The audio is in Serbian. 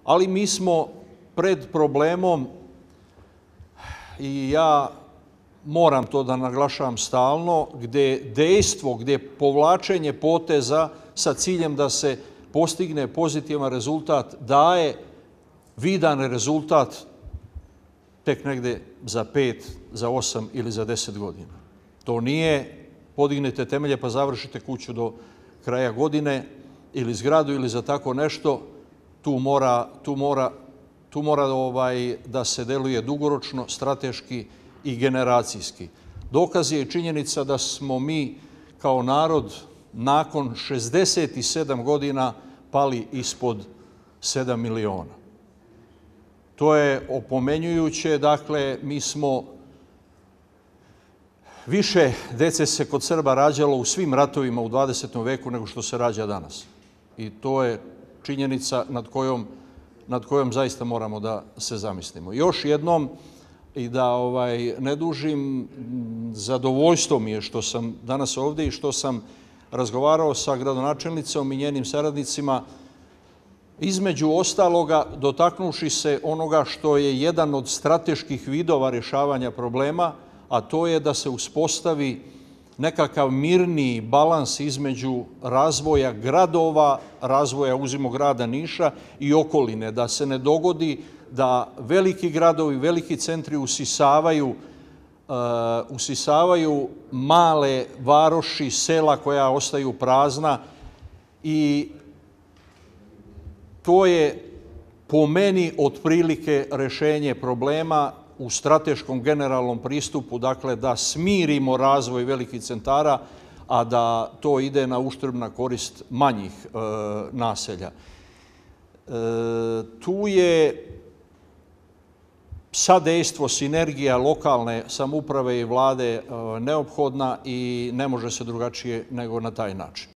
ali mi smo pred problemom i ja moram to da naglašavam stalno, gdje dejstvo, gdje povlačenje poteza sa ciljem da se postigne pozitivan rezultat daje vidan rezultat tek negdje za 5, za 8 ili za 10 godina. To nije podignete temelje pa završite kuću do kraja godine ili zgradu ili za tako nešto. Tu mora da se deluje dugoročno, strateški i generacijski. Dokaz je i činjenica da smo mi kao narod nakon 67 godina pali ispod 7 miliona. To je opomenjujuće, dakle, mi smo više dece se kod Srba rađalo u svim ratovima u 20. veku nego što se rađa danas. I to je činjenica nad kojom zaista moramo da se zamislimo. Još jednom, i da ne dužim, zadovoljstvo mi je što sam danas ovdje i što sam razgovarao sa gradonačelnicom i njenim saradnicima, između ostaloga dotaknuši se onoga što je jedan od strateških vidova rješavanja problema, a to je da se uspostavi nekakav mirniji balans između razvoja gradova, razvoja uzimo grada Niša i okoline, da se ne dogodi da veliki gradovi, veliki centri usisavaju male varoši, sela koja ostaju prazna i to je po meni otprilike rešenje problema u strateškom generalnom pristupu, dakle da smirimo razvoj velikih centara, a da to ide na uštrb na korist manjih naselja. Tu je sadejstvo, sinergija lokalne samouprave i vlade neophodna i ne može se drugačije nego na taj način.